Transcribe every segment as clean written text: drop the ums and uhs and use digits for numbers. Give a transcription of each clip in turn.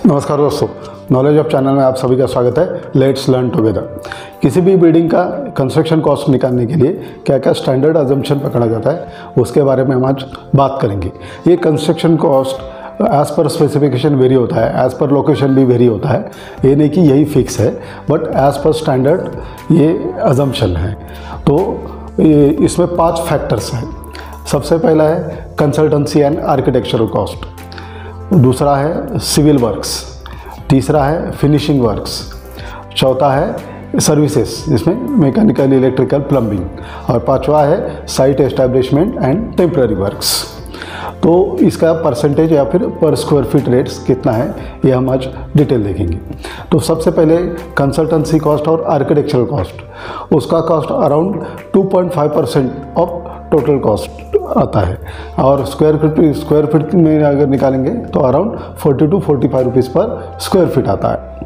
नमस्कार दोस्तों, knowledge of channel में आप सभी का स्वागत है। Let's learn together. किसी भी बिल्डिंग का कंस्ट्रक्शन कॉस्ट निकालने के लिए क्या क्या स्टैंडर्ड अजम्पशन पकड़ा जाता है उसके बारे में हम आज बात करेंगे। ये construction cost as per specification vary होता है, एज़ पर लोकेशन भी वेरी होता है। ये नहीं कि यही फिक्स है, बट एज़ पर स्टैंडर्ड ये अजम्पशन है। तो इसमें 5 फैक्टर्स हैं। सबसे पहला है कंसल्टेंसी एंड आर्किटेक्चरल कॉस्ट, दूसरा है सिविल वर्क्स, तीसरा है फिनिशिंग वर्क्स, चौथा है सर्विसेज जिसमें मैकेनिकल, इलेक्ट्रिकल, प्लम्बिंग, और पांचवा है site establishment and temporary works. तो इसका परसेंटेज या फिर पर स्क्वायर फीट रेट्स कितना है ये हम आज डिटेल देखेंगे। तो सबसे पहले कंसल्टेंसी कॉस्ट और आर्किटेक्चरल कॉस्ट, उसका cost around 2.5% of total cost आता है, और स्क्वायर फीट में अगर निकालेंगे तो around 40 to 45 rupees per square feet आता है।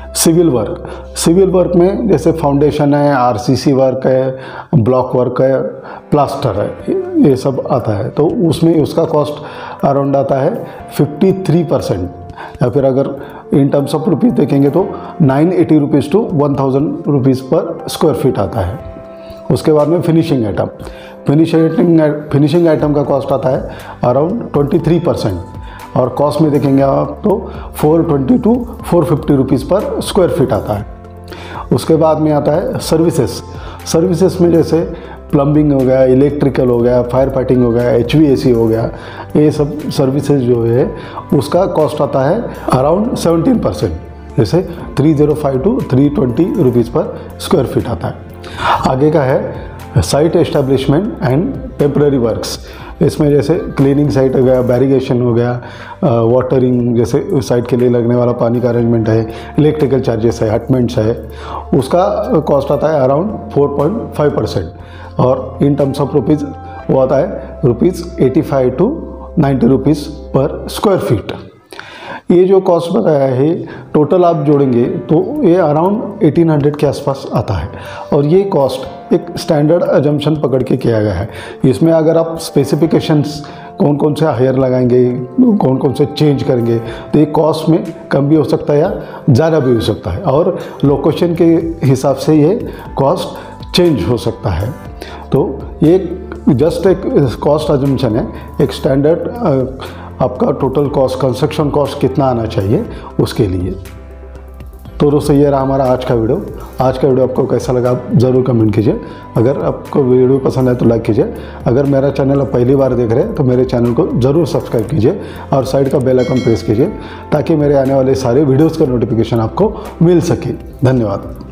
सिविल वर्क में जैसे फाउंडेशन है, आरसीसी वर्क है, ब्लॉक वर्क है, प्लास्टर है, ये सब आता है। तो उसमें उसका कॉस्ट अराउंड आता है 53%, या फिर अगर इन टर्म्स ऑफ रुपीज़ देखेंगे तो 980 rupees to 1000 rupees per square feet आता है। उसके बाद में फिनिशिंग आइटम का कॉस्ट आता है अराउंड 23%, और कॉस्ट में देखेंगे आप तो 420 to 450 rupees per square feet आता है। उसके बाद में आता है सर्विसेज में जैसे प्लम्बिंग हो गया, इलेक्ट्रिकल हो गया, फायर फाइटिंग हो गया, HVAC हो गया, ये सब सर्विसेज जो है उसका कॉस्ट आता है अराउंड 17%, जैसे 305 to 320 rupees per square feet आता है। आगे का है site establishment and temporary works. इसमें जैसे क्लीनिंग साइट हो गया, बैरिगेशन हो गया, वाटरिंग जैसे साइट के लिए लगने वाला पानी का अरेंजमेंट है, इलेक्ट्रिकल चार्जेस है, हटमेंट्स है, उसका कॉस्ट आता है अराउंड 4.5%, और इन टर्म्स ऑफ रुपीज़ वो आता है ₹85 to 90 rupees per square feet. ये जो कॉस्ट बताया है टोटल आप जोड़ेंगे तो ये अराउंड 1800 के आसपास आता है, और ये कॉस्ट एक स्टैंडर्ड अजम्पशन पकड़ के किया गया है। इसमें अगर आप स्पेसिफिकेशंस कौन कौन से हायर लगाएंगे, कौन कौन से चेंज करेंगे, तो ये कॉस्ट में कम भी हो सकता है या ज़्यादा भी हो सकता है, और लोकेशन के हिसाब से ये कॉस्ट चेंज हो सकता है। तो ये जस्ट एक कॉस्ट अजम्पशन है, एक स्टैंडर्ड आपका टोटल कॉस्ट, कंस्ट्रक्शन कॉस्ट कितना आना चाहिए उसके लिए। तो दोस्तों ये रहा हमारा आज का वीडियो आपको कैसा लगा आप ज़रूर कमेंट कीजिए। अगर आपको वीडियो पसंद है तो लाइक कीजिए। अगर मेरा चैनल आप पहली बार देख रहे हैं तो मेरे चैनल को ज़रूर सब्सक्राइब कीजिए और साइड का बेल आइकन प्रेस कीजिए ताकि मेरे आने वाले सारे वीडियोज़ का नोटिफिकेशन आपको मिल सके। धन्यवाद।